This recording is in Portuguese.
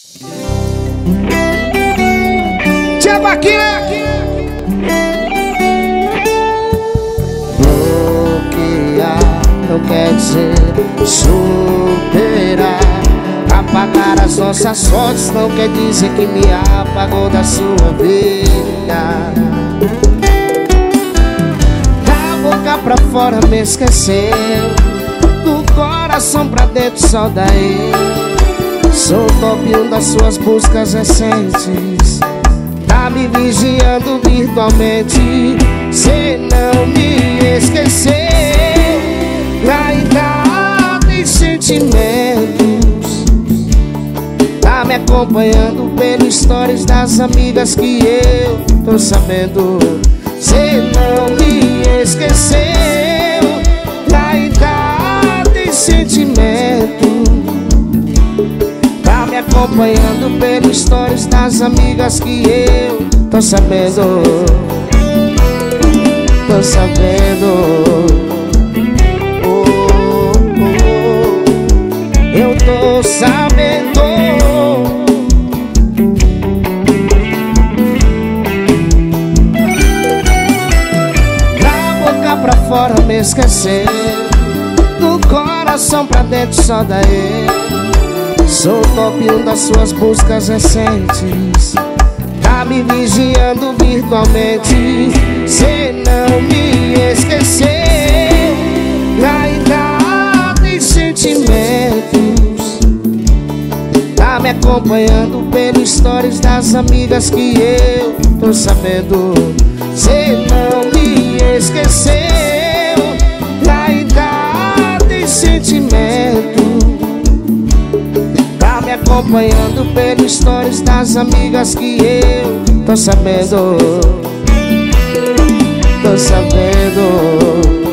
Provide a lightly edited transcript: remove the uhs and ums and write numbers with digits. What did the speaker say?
Tia Vaquinha! Bloquear não quer dizer superar. Apagar as nossas fotos não quer dizer que me apagou da sua vida. Da boca pra fora me esqueceu, do coração pra dentro só daí. Sou top 1 das suas buscas recentes. Tá me vigiando virtualmente. Cê não me esqueceu. Ainda tem sentimentos. Tá me acompanhando pelos stories das amigas que eu tô sabendo. Cê não me esqueceu. Ainda tem sentimento. Tá me acompanhando pelos stories das amigas que eu tô sabendo. Tô sabendo. Eu tô sabendo. Da boca pra fora me esqueceu, do coração pra dentro só daí. Sou top 1 das suas buscas recentes. Tá me vigiando virtualmente. Cê não me esqueceu. Ainda tem sentimentos. Tá me acompanhando pelos stories das amigas que eu tô sabendo. Cê não me esqueceu. Ainda tem sentimento. Tá me acompanhando pelos stories das amigas que eu tô sabendo. Tô sabendo.